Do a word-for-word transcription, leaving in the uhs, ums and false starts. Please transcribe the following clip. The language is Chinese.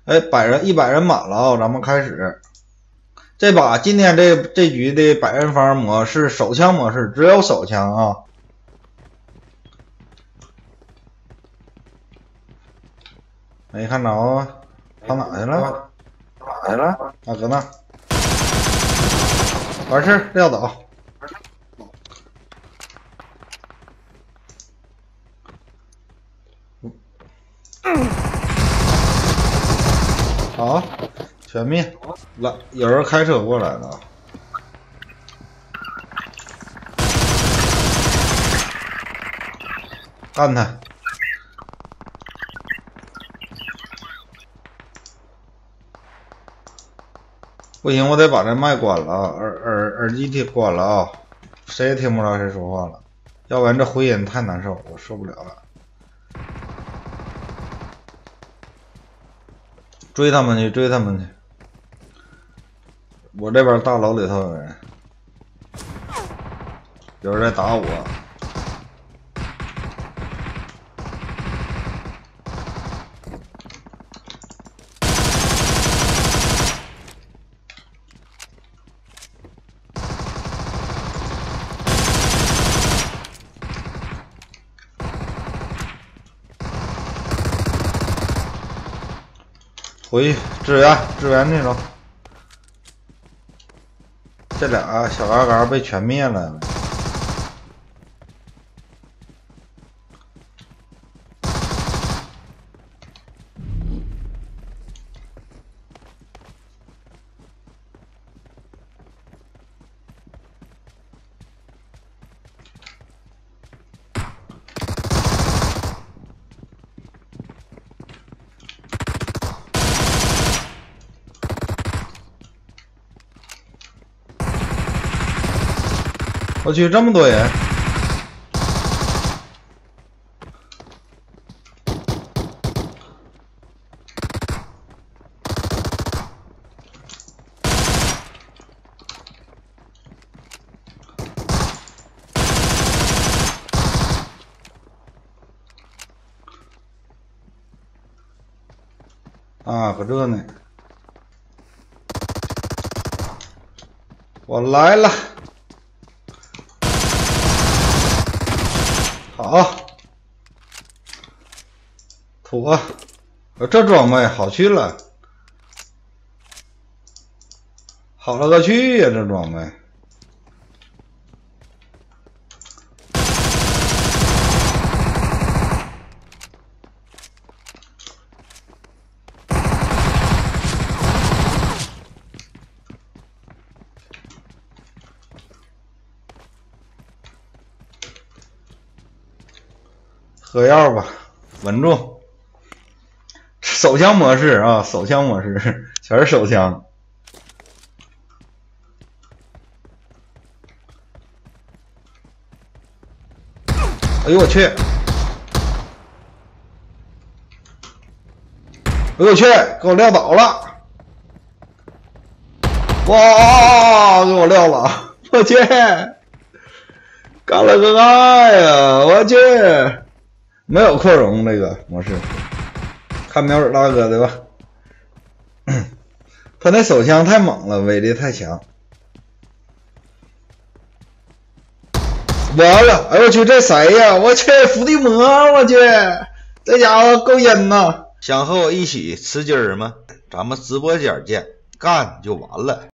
哎，百人一百人满了啊，咱们开始。这把今天这这局的百人方模式手枪模式，只有手枪啊。没看着啊？跑哪去了？ 哪去了？ 啊，搁那。完事儿撂倒。好，全灭。来，有人开车过来了。干他！不行，我得把这麦关了啊，耳耳耳机听关了啊，谁也听不着谁说话了，要不然这回音太难受，我受不了了。追他们去，追他们去！我这边大楼里头有人，有人在打我。回去支援支援去了，这俩小嘎嘎被全灭了。我去，这么多人！啊，搁这呢！我来了。好，妥，这装备好去了，好了个去呀！这装备，喝药吧，稳住。手枪模式啊，手枪模式，全是手枪。哎呦我去！哎呦我去！给我撂倒了！哇，给我撂了！我去！干了个爱呀！我去！没有扩容这个模式，看瞄准大哥对吧？他那手枪太猛了，威力太强。完了，哎我去，这谁呀？我去，伏地魔！我去，这家伙够阴呐！想和我一起吃鸡儿吗？咱们直播间见，干就完了。